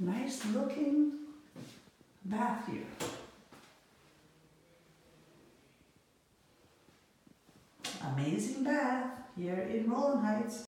Nice looking bath here. Amazing bath here in Rowland Heights.